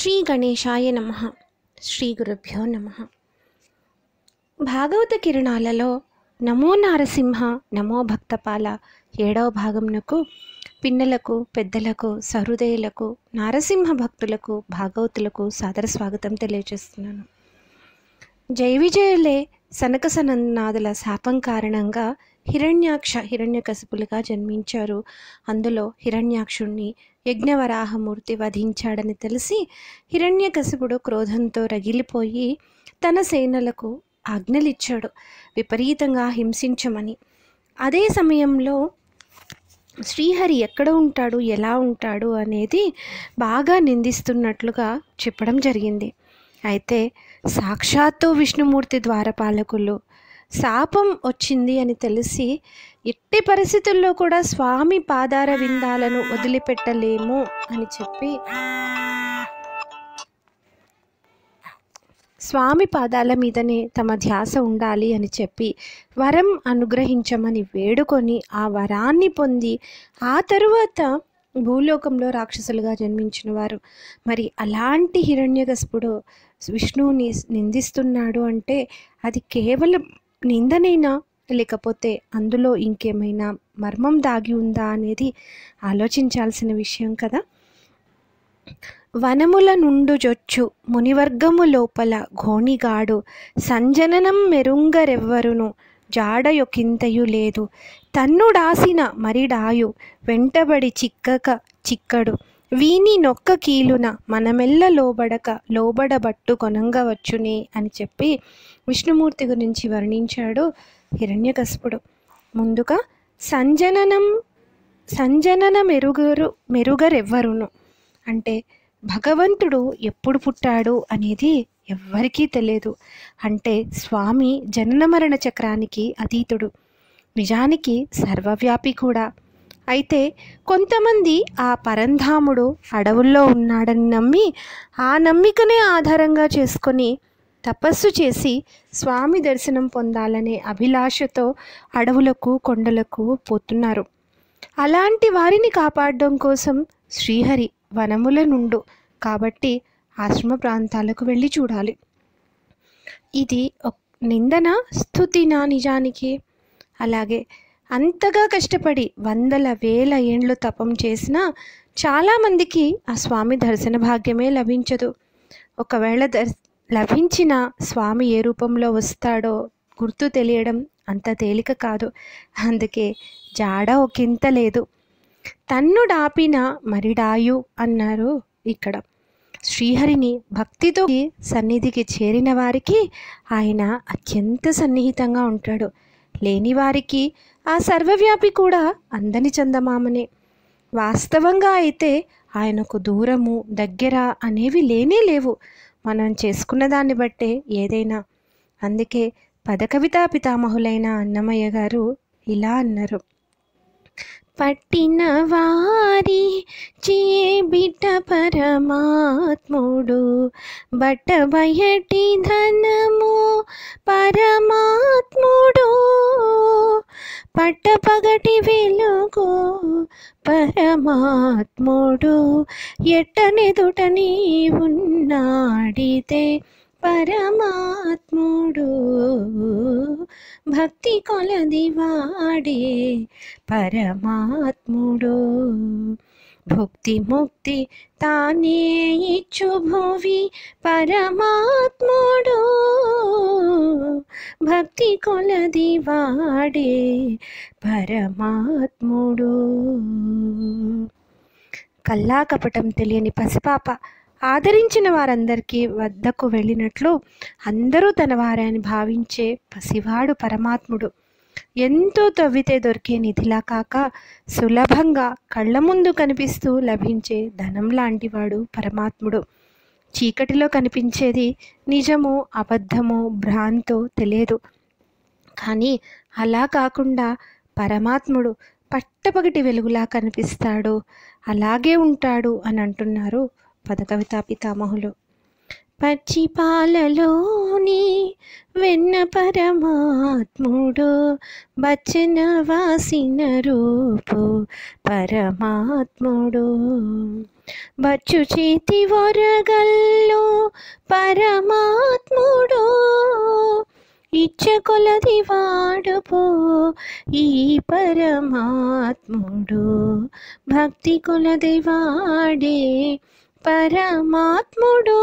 శ్రీ గణేశాయ నమః. శ్రీ గురుభ్యో నమః. భాగవత కిరణాలలో నమో నారసింహ నమో భక్తపాల 7వ భాగంనకు పిన్నలకు పెద్దలకు సహృదయులకు నారసింహ భక్తులకు భాగవతులకు సాదర స్వాగతం తెలియజేస్తున్నాను. జయ విజయులే సనక సనందనాథుల శాపం కారణంగా హిరణ్యకశిపులుగా జన్మించారు. అందులో హిరణ్యాక్షుణ్ణి యజ్ఞవరాహమూర్తి వధించాడని తెలిసి హిరణ్యకశిపుడు క్రోధంతో రగిలిపోయి తన సేనలకు ఆజ్ఞలిచ్చాడు విపరీతంగా హింసించమని. అదే సమయంలో శ్రీహరి ఎక్కడ ఉంటాడు, ఎలా ఉంటాడు అనేది బాగా నిందిస్తున్నట్లుగా చెప్పడం జరిగింది. అయితే సాక్షాత్తు విష్ణుమూర్తి ద్వారపాలకులు శాపం వచ్చింది అని తెలిసి ఎట్టి పరిస్థితుల్లో కూడా స్వామి పాదార విందాలను వదిలిపెట్టలేము అని చెప్పి స్వామి పాదాల మీదనే తమ ధ్యాస ఉండాలి అని చెప్పి వరం అనుగ్రహించమని వేడుకొని ఆ వరాన్ని పొంది ఆ తరువాత భూలోకంలో రాక్షసులుగా జన్మించిన వారు. మరి అలాంటి హిరణ్యకశిపుడు విష్ణువుని నిందిస్తున్నాడు అంటే అది కేవలం నిందనైనా లేకపోతే అందులో ఇంకేమైనా మర్మం దాగి ఉందా అనేది ఆలోచించాల్సిన విషయం కదా. వనముల నుండు జొచ్చు మునివర్గము లోపల ఘోణిగాడు సంజననం మెరుంగరెవ్వరును జాడయొకింతయు లేదు తన్నుడాసిన మరిడాయు వెంటబడి చిక్కడు వీని నొక్క కీలున మనమెల్ల లోబడబట్టు కొనంగవచ్చునే అని చెప్పి విష్ణుమూర్తి గురించి వర్ణించాడు హిరణ్యకశిపుడు. ముందుగా సంజనన మెరుగరెవ్వరును అంటే భగవంతుడు ఎప్పుడు పుట్టాడు అనేది ఎవ్వరికీ తెలియదు. అంటే స్వామి జనన మరణ చక్రానికి అతీతుడు, నిజానికి సర్వవ్యాపి కూడా. అయితే కొంతమంది ఆ పరంధాముడు అడవుల్లో ఉన్నాడని నమ్మి ఆ నమ్మికనే ఆధారంగా చేసుకొని తపస్సు చేసి స్వామి దర్శనం పొందాలనే అభిలాషతో అడవులకు కొండలకు పోతున్నారు. అలాంటి వారిని కాపాడడం కోసం శ్రీహరి వనముల నుండు కాబట్టి ఆశ్రమ ప్రాంతాలకు వెళ్ళి చూడాలి. ఇది నిందన స్తుతినా నిజానికి? అలాగే అంతగా కష్టపడి వందల వేల ఏండ్లు తపం చేసినా చాలామందికి ఆ స్వామి దర్శన భాగ్యమే లభించదు. ఒకవేళ లభించిన స్వామి ఏ రూపంలో వస్తాడో గుర్తు తెలియడం అంత తేలిక కాదు. అందుకే జాడ ఒకంత లేదు. తన్నుడాపిన మరిడాయు అన్నారు ఇక్కడ. శ్రీహరిని భక్తితో సన్నిధికి చేరిన వారికి ఆయన అత్యంత సన్నిహితంగా ఉంటాడు. లేని వారికి ఆ సర్వవ్యాపి కూడా అందని చందమామనే. వాస్తవంగా అయితే ఆయనకు దూరము దగ్గర అనేవి లేనే లేవు. మనం చేసుకున్న దాన్ని బట్టే ఏదైనా. అందుకే పదకవితా పితామహులైన అన్నమయ్య గారు ఇలా అన్నారు: పట్టిన వారి చేబిట పరమాత్ముడు బట్ట బయటి ధనము పరమాత్ముడు పట్టపగటి వెలుగు పరమాత్ముడు ఎట్టనెదుట నీ ఉన్నాడితే పరమాత్ముడు భక్తి కొలది వాడే పరమాత్ముడు భుక్తి ముక్తి తానే ఇచ్చు భువి పరమాత్ముడు భక్తి కొలది వాడే పరమాత్ముడు. కల్లా కపటం తెలియని పసిపాప ఆదరించిన వారందరికీ వద్దకు వెళ్ళినట్లు అందరూ తన వారని భావించే పసివాడు పరమాత్ముడు. ఎంతో తవ్వితే దొరికే నిధిలా కాక సులభంగా కళ్ళ ముందు కనిపిస్తూ లభించే ధనం లాంటివాడు పరమాత్ముడు. చీకటిలో కనిపించేది నిజమో అబద్ధమో భ్రాంతో తెలియదు. కానీ అలా కాకుండా పరమాత్ముడు పట్టపగటి వెలుగులా కనిపిస్తాడు, అలాగే ఉంటాడు అని అంటున్నారు పదకవితా పితామహులు. పచ్చి పాలలోని వెన్న పరమాత్ముడు, బచ్చన వాసిన రూపు పరమాత్ముడు. బచ్చు చేతి వరగల్లో పరమాత్ముడు, ఇచ్చ కొలది వాడుపో ఈ పరమాత్ముడు. భక్తి కొలది వాడే పరమాత్ముడు.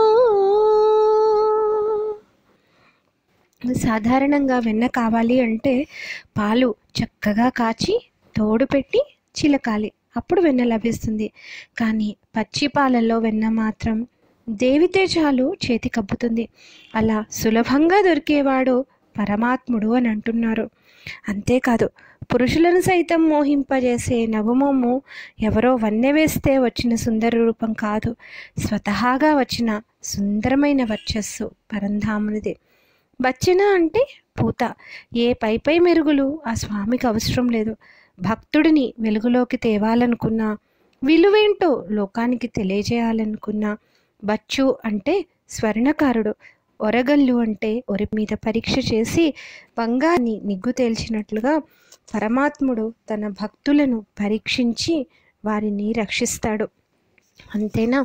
సాధారణంగా వెన్న కావాలి అంటే పాలు చక్కగా కాచి తోడు పెట్టి చిలకాలి, అప్పుడు వెన్న లభిస్తుంది. కానీ పచ్చి పాలలో వెన్న మాత్రం దేవితే చాలు చేతి కబ్బుతుంది. అలా సులభంగా దొరికేవాడు పరమాత్ముడు అని అంటున్నారు. అంతేకాదు, పురుషులను సైతం మోహింపజేసే నగుమొమ్ము ఎవరో వన్నె వేస్తే వచ్చిన సుందర రూపం కాదు, స్వతహాగా వచ్చిన సుందరమైన వర్చస్సు పరంధామునిది. బచ్చన అంటే పూత. ఏ పై మెరుగులు ఆ స్వామికి అవసరం లేదు. భక్తుడిని వెలుగులోకి తేవాలనుకున్నా, విలువేంటో లోకానికి తెలియజేయాలనుకున్నా. బచ్చు అంటే స్వర్ణకారుడు. ఒరగల్లు అంటే ఒరి మీద పరీక్ష చేసి బంగారాన్ని నిగ్గు తేల్చినట్లుగా పరమాత్ముడు తన భక్తులను పరీక్షించి వారిని రక్షిస్తాడు. అంతేనా?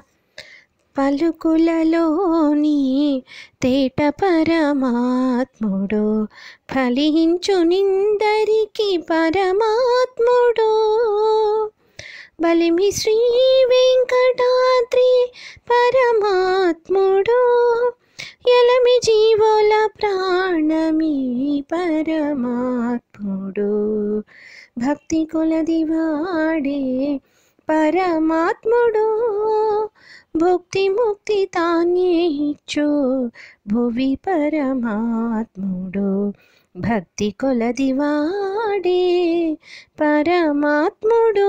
పలుకులలోని తేట పరమాత్ముడు, ఫలించు నిందరికి పరమాత్ముడు. బలిమి శ్రీ వెంకటాద్రి పరమాత్ముడు, ఎలమి జీవుల ప్రాణమి పరమాత్ముడు. భక్తి కొలది వాడే పరమాత్ముడు, భుక్తి ముక్తి తానే ఇచ్చు భువి పరమాత్ముడు. భక్తి కొలది వాడే పరమాత్ముడు.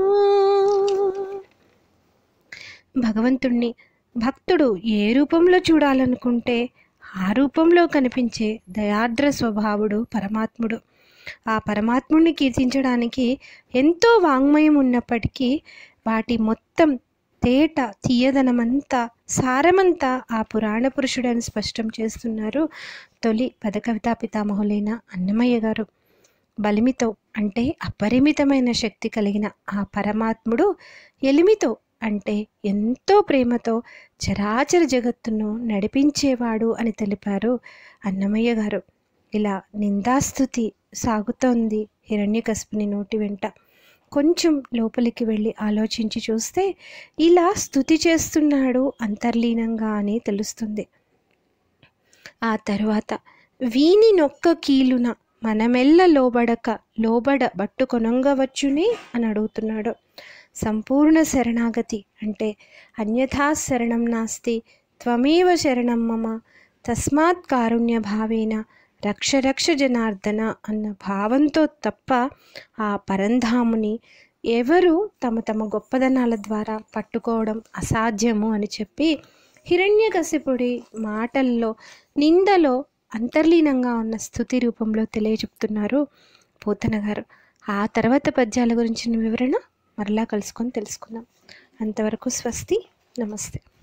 భగవంతుణ్ణి భక్తుడు ఏ రూపంలో చూడాలనుకుంటే ఆ రూపంలో కనిపించే దయార్ద్ర స్వభావుడు పరమాత్ముడు. ఆ పరమాత్ముడిని కీర్తించడానికి ఎంతో వాంగ్మయం ఉన్నప్పటికీ వాటి మొత్తం తేట తీయదనమంతా సారమంతా ఆ పురాణ పురుషుడని స్పష్టం చేస్తున్నారు తొలి పదకవితా పితామహులైన అన్నమయ్య గారు. బలిమితో అంటే అపరిమితమైన శక్తి కలిగిన ఆ పరమాత్ముడు ఎలిమితో అంటే ఎంతో ప్రేమతో చరాచర జగత్తును నడిపించేవాడు అని తెలిపారు అన్నమయ్య గారు. ఇలా నిందాస్తుతి సాగుతోంది హిరణ్యకశిపుని నోటి వెంట. కొంచెం లోపలికి వెళ్ళి ఆలోచించి చూస్తే ఇలా స్తుతి చేస్తున్నాడు అంతర్లీనంగా అని తెలుస్తుంది. ఆ తరువాత వీని నొక్క కీలున మనమెల్ల లోబడ బట్టుకొనంగవచ్చునే అని అడుగుతున్నాడు. సంపూర్ణ శరణాగతి అంటే అన్యథా శరణం నాస్తి త్వమేవ శరణం మమ తస్మాత్ కారుణ్య భావేన రక్ష రక్ష జనార్దన అన్న భావంతో తప్ప ఆ పరంధాముని ఎవరు తమ తమ గొప్పదనాల ద్వారా పట్టుకోవడం అసాధ్యము అని చెప్పి హిరణ్యకశిపుడి మాటల్లో నిందలో అంతర్లీనంగా ఉన్న స్తుతి రూపంలో తెలియజెప్తున్నారు పోతన గారు. ఆ తర్వాత పద్యాల గురించిన వివరణ మరలా కలుసుకొని తెలుసుకుందాం. అంతవరకు స్వస్తి, నమస్తే.